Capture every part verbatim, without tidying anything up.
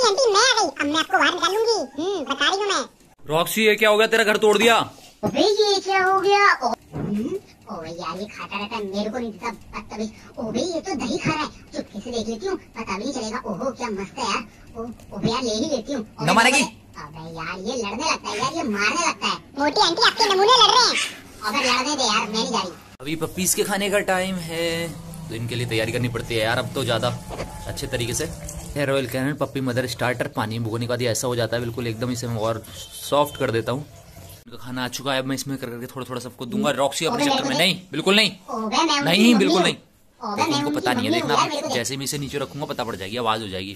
मोटी आंटी मैं आ गई, अब मैं आपको बाहर निकाल लूंगी। हम्म बता रही हूँ मैं। रॉक्सी ये क्या हो गया, तेरा घर तोड़ दिया? ओबे ये क्या हो गया? ओबे यार ये खाता रहता है, मेरे को नहीं देता बदतमीज। ओबे ये तो दही खा रहा है, चुपके से देख लेती हूँ, पता भी नहीं चलेगा। ओहो क्या मस्त है यार। ओबे यार ले ही लेती हूँ। न मानेगी? अबे यार ये लड़ने लगता है यार, ये मारने लगता है। मोटी आंटी आपके नमूने लड़ रहे हैं। अगर लड़ने दे यार, मैं नहीं जा रही। अभी पप्पीज के खाने का टाइम है तो इनके लिए तैयारी करनी पड़ती है यार, अब तो ज्यादा अच्छे तरीके से। है Royal Canin puppy mother starter. पानी में भुगोने के बाद ये ऐसा हो जाता है बिल्कुल एकदम, इसे मैं और सॉफ्ट कर देता हूँ। इनका खाना आ चुका है, अब मैं इसमें कर करके थोड़ा थोड़ा सबको दूंगा। रॉक्सी अपने चक्कर में नहीं, बिल्कुल नहीं, नहीं बिल्कुल नहीं। देखो इनको पता नहीं है, देखना जैसे मैं इसे नीचे रखूंगा पता पड़ जाएगी, आवाज हो जाएगी।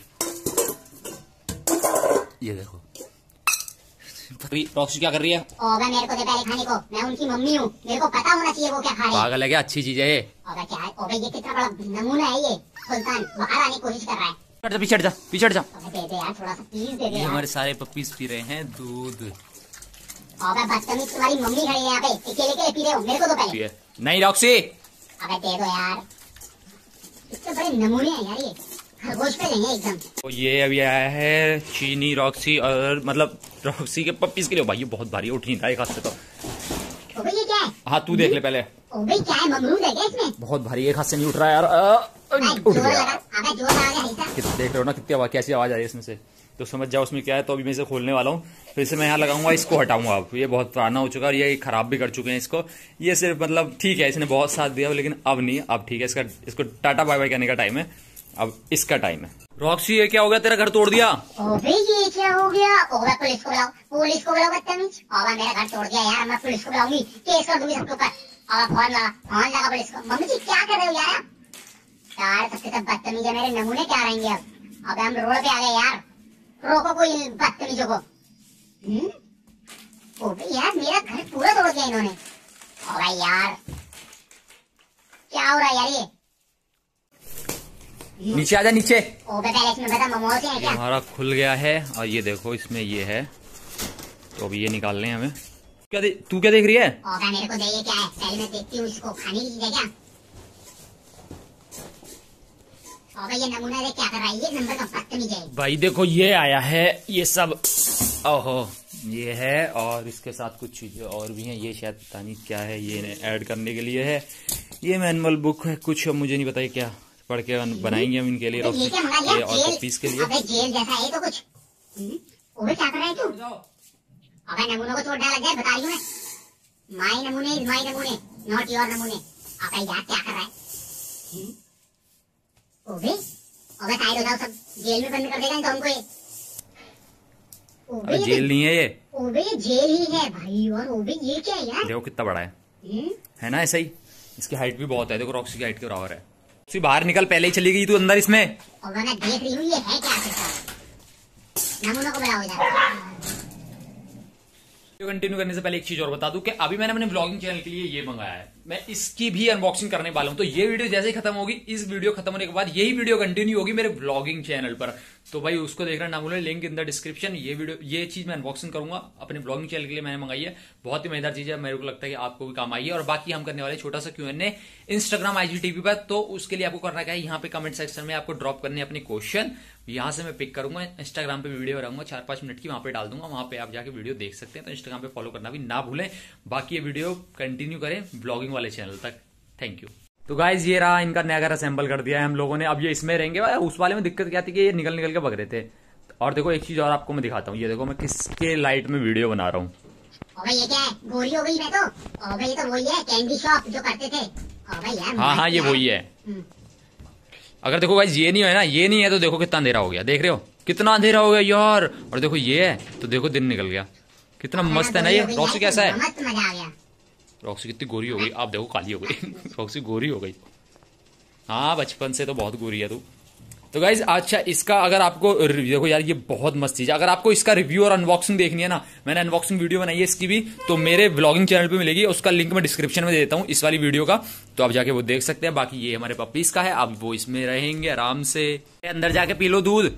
ये देखो रॉक्सी क्या कर रही है? ओबे मेरे को दे पहले खाने को, मैं उनकी मम्मी हूँ, मेरे को पता होना चाहिए वो क्या खा रहे हैं। पागल है क्या? अच्छी चीज है ये। ओबे क्या है? ओबे ये कितना बड़ा नमूना है, ये सुल्तान बाहर आने की कोशिश कर रहा है। पिछड़ जा पिछड़ जा पिछड़ जा। दे दे यार थोड़ा सा प्लीज दे दे। ये हमारे सारे पप्पीज पी रहे हैं दूध। ओबे बदतमीज, तुम्हारी मम्मी खड़ी है यहाँ पे, अकेले अकेले पी रहे हो, मेरे को दो पहले। नहीं रॉक्सी। अबे दे दो यार, इतने बड़े नमूने हैं यार, ये खरगोश पे लेंगे एकदम। तो ये अभी आया है चीनी रॉक्सी, और मतलब रॉक्सी के पप्पीज के लिए। भाई ये बहुत भारी उठ नहीं था एक हाथ से तो। ओबे ये क्या है? हाँ तू देख ले पहले। ओबे क्या है, ममरूद है क्या इसमें? बहुत भारी, एक हाथ से नहीं उठ रहा है यार। आ, उठ गया। अबे जोर लगा के देख रहे हो ना कितनी आवाज, कैसी आवाज आ रही है इसमें से, तो समझ जाओ उसमें क्या है। तो अभी मैं इसे खोलने वाला हूँ, फिर से मैं यहाँ लगाऊंगा, इसको हटाऊंगा। अब ये बहुत पुराना हो चुका है और ये खराब भी कर चुके हैं इसको। ये सिर्फ मतलब ठीक है, इसने बहुत साथ दिया लेकिन अब नहीं, अब ठीक है। इसका इसको टाटा बाय बाय करने का टाइम है, अब इसका टाइम है। रॉक्सी ये क्या हो गया, तेरा घर तोड़ दिया? ओबे ये क्या हो गया? ओबे पुलिस को बुलाओ, पुलिस को बुलाओ बदतमीज। ओबे मेरा घर तोड़ दिया यार, मैं पुलिस को बुलाऊंगी, केस कर दूंगी सबके ऊपर। ओबे फोन लगा, फोन लगा पुलिस को। मम्मी जी क्या कर रहे हो यार? यार सबके सब बदतमीज है, मेरे नमूने क्या रहेंगे अब? अबे हम रोड पे आ गए यार, रोको कोई बदतमीजों को। हम्म ओबे यार मेरा घर पूरा तोड़ दिया इन्होंने। ओबे यार क्या हो रहा है यार? ये नीचे आजा नीचे। ओबे पहले इसमें बता मोमोज है क्या? हमारा खुल गया है और ये देखो इसमें ये है, तो अभी ये निकालने हैं हमें। क्या दे, तू क्या देख रही है? ओबे मेरे को दे, ये क्या है? पहले मैं देखती हूँ इसको, खाने की चीज है क्या? ओबे ये नमूना देख क्या कर रहा है, ये नंबर का बदतमीज है। भाई देखो ये आया है ये सब, ओहो ये है, और इसके साथ कुछ चीजें और भी हैं। ये शायद पता नहीं क्या है, ये ऐड करने के लिए है। ये मैनुअल बुक है कुछ, मुझे नहीं पता है क्या, पढ़ के बनाएंगे हम इनके लिए ये क्या मंगा लिया? ये और पप्पीज के लिए। अबे जेल जैसा है तो कुछ। ओबे क्या कर रहा है तू? अबे नमूनों को छोड़ लग जाए, बता रही हूँ मैं। माई नमूने इज माई नमूने, नॉट योर नमूने। अबे यार क्या कर रहा है? ओबे ओबे साइड हो जाओ, सब जेल में बंद कर देगा तो हमको ये। अबे जेल नहीं है ये। ओबे ये जेल ही है भाई। और ओबे ये क्या है यार? देखो कितना बड़ा है, हुँ? है ना ऐसा ही। इसकी हाइट भी बहुत है, देखो रॉक्सी की हाइट के बराबर है। रॉक्सी बाहर निकल, पहले ही चली गई तू अंदर इसमें। ओबे मैं देख रही हूँ ये है क्या आखिरकार। नमूनों को बुलाओ इधर। वीडियो कंटिन्यू करने से पहले एक चीज और बता दूं कि अभी मैंने अपने व्लॉगिंग चैनल के लिए ये मंगाया है, मैं इसकी भी अनबॉक्सिंग करने वाला हूं। तो ये वीडियो जैसे ही खत्म होगी, इस वीडियो खत्म होने के बाद यही वीडियो कंटिन्यू होगी मेरे व्लॉगिंग चैनल पर, तो भाई उसको देखना ना भूलें, लिंक इन द डिस्क्रिप्शन। ये वीडियो ये चीज मैं अनबॉक्सिंग करूंगा अपने ब्लॉगिंग चैनल के लिए, मैंने मंगाई है। बहुत ही मजेदार चीज है, मेरे को लगता है कि आपको भी काम आई है। और बाकी हम करने वाले छोटा सा Q N A Instagram IGTV पर, तो उसके लिए आपको करना क्या है, यहाँ पे कमेंट सेक्शन में आपको ड्रॉप करने अपने क्वेश्चन, यहां से मैं पिक करूंगा। इंस्टाग्राम पे वीडियो बनाऊंगा चार पांच मिनट की, वहां पे डाल दूंगा, वहां पे आप जाके वीडियो देख सकते हैं। तो इंस्टाग्राम पे फॉलो करना भी ना भूलें। बाकी ये वीडियो कंटिन्यू करें ब्लॉगिंग वाले चैनल तक। Thank you. तो गाइज ये रहा, इनका नया घर असेंबल कर दिया है हम लोगों ने। अब ये इसमें रहेंगे। उस वाले में दिक्कत क्या थी कि ये निकल निकल के भग रहे थे। और देखो एक चीज और आपको मैं दिखाता हूँ, ये देखो मैं किसके लाइट में वीडियो बना रहा हूँ। ओबे ये क्या है? गोरी हो गई मैं तो। ओबे ये तो वही है कैंडी शॉप जो करते थे। ओबे यार हाँ हाँ ये वही है। अगर देखो गाइज ये नहीं है ना, ये नहीं है तो देखो कितना अंधेरा हो गया, देख रहे हो कितना अंधेरा हो गया यार। और देखो ये है तो देखो दिन निकल गया, कितना मस्त है ना ये। रॉक्सी कैसा है? मस्त मजा आ गया। रॉक्सी कितनी गोरी हो गई, आप देखो काली हो गई। रॉक्सी गोरी हो गई। हाँ बचपन से तो बहुत गोरी है तू। तो गाइज अच्छा इसका अगर आपको देखो यार ये बहुत मस्त चीज है। अगर आपको इसका रिव्यू और अनबॉक्सिंग देखनी है ना, मैंने अनबॉक्सिंग वीडियो बनाई है इसकी भी, तो मेरे व्लॉगिंग चैनल पे मिलेगी। उसका लिंक मैं डिस्क्रिप्शन में दे देता हूँ इस वाली वीडियो का, तो आप जाके वो देख सकते हैं। बाकी ये हमारे पप्पीज का है, अब वो इसमें रहेंगे आराम से। अंदर जाके पी लो दूध।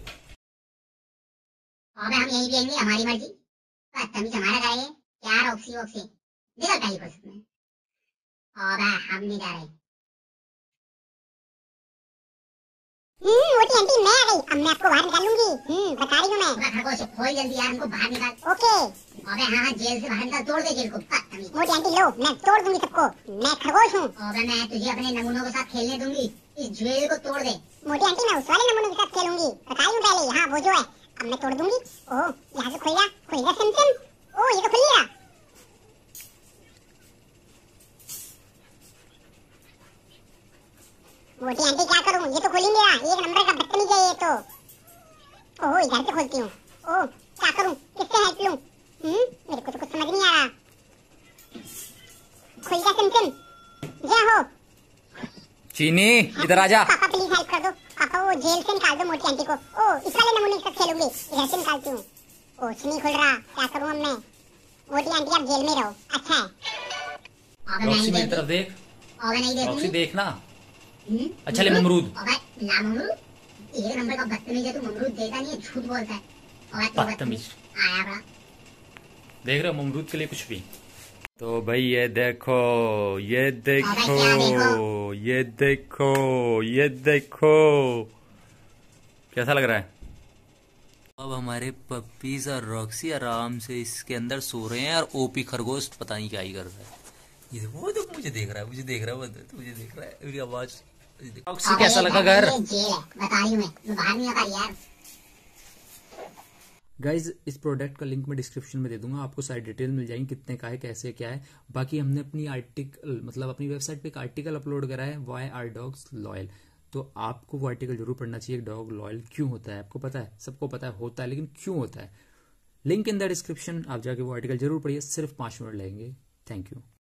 हम यही पियेंगे, हमारी मर्जी। बदतमीज हमारा गाय है क्या? रॉक्सी वॉक्सी निकल पहली बस में। हम नहीं जा रहे। हम्म मोटी आंटी मैं आ गई, अब मैं आपको बाहर निकालूंगी। हम्म बता रही हूँ मैं। अबे खरगोश खोल जल्दी यार, इनको बाहर निकाल। ओके। अबे हाँ हाँ जेल से बाहर निकाल, तोड़ दे जेल को। मोटी आंटी लो, मैं तोड़ दूंगी सबको, मैं खरगोश हूँ। अबे मैं तुझे अपने नमूनों के साथ खेलने दूंगी, इस जेल को तोड़ दे। मोटी आंटी मैं उस वाले नमूनों के साथ खेलूंगी, बता रही हूँ पहले। हाँ वो जो है, अब मैं तोड़ दूंगी। ओह यहाँ से खुल गया, खुल गया सिमसिम। ओह ये तो खुल गया। मोटी आंटी क्या करूं, ये तो खुल ही नहीं रहा, एक नंबर का बदतमीज है ये तो। ओह इधर से खोलती हूँ। ओह क्या करूं, किससे हेल्प लूं? हम्म मेरे को तो कुछ समझ नहीं आ रहा। खुल गया सिमसिम, जय हो। चीनी इधर आजा। पापा प्लीज हेल्प कर दो, पापा वो जेल से निकाल दो मोटी आंटी को। ओह इस वाले नमूने के साथ खेलूंगी, इधर से निकालती हूँ। ओह नहीं खुल रहा, क्या करूं अब मैं? मोटी आंटी आप जेल में रहो, अच्छा है। रॉक्सी मेरी तरफ देख, रॉक्सी देखना। अच्छा ले ममरूद। ला ममरूद, एक नंबर का बदतमीज है तू, ममरूद देता नहीं है, झूठ बोलता है। बदतमीज आया बड़ा। देख रहे हो ममरूद के लिए कुछ भी। तो भाई ये देखो, ये देखो, देखो? ये देखो, ये देखो, कैसा लग रहा है? अब हमारे पप्पीज और रॉक्सी आराम से इसके अंदर सो रहे हैं और ओपी खरगोश पता नहीं क्या ही कर रहा है। ये वो तो मुझे देख रहा है, मुझे देख रहा है, मुझे देख रहा है, मेरी आवाज। रॉक्सी कैसा लगा घर? जेल है, बता रही हूँ मैं, मैं बाहर नहीं आता यार। गाइज इस प्रोडक्ट का लिंक मैं डिस्क्रिप्शन में दे दूंगा, आपको सारी डिटेल मिल जाएंगी, कितने का है, कैसे क्या है। बाकी हमने अपनी आर्टिकल मतलब अपनी वेबसाइट पे एक आर्टिकल अपलोड करा है, व्हाई आर डॉग्स लॉयल। तो आपको वो आर्टिकल जरूर पढ़ना चाहिए, डॉग लॉयल क्यों होता है। आपको पता है, सबको पता है होता है, लेकिन क्यों होता है। लिंक इन द डिस्क्रिप्शन, आप जाके वो आर्टिकल जरूर पढ़िए, सिर्फ पांच मिनट लगेंगे। Thank you.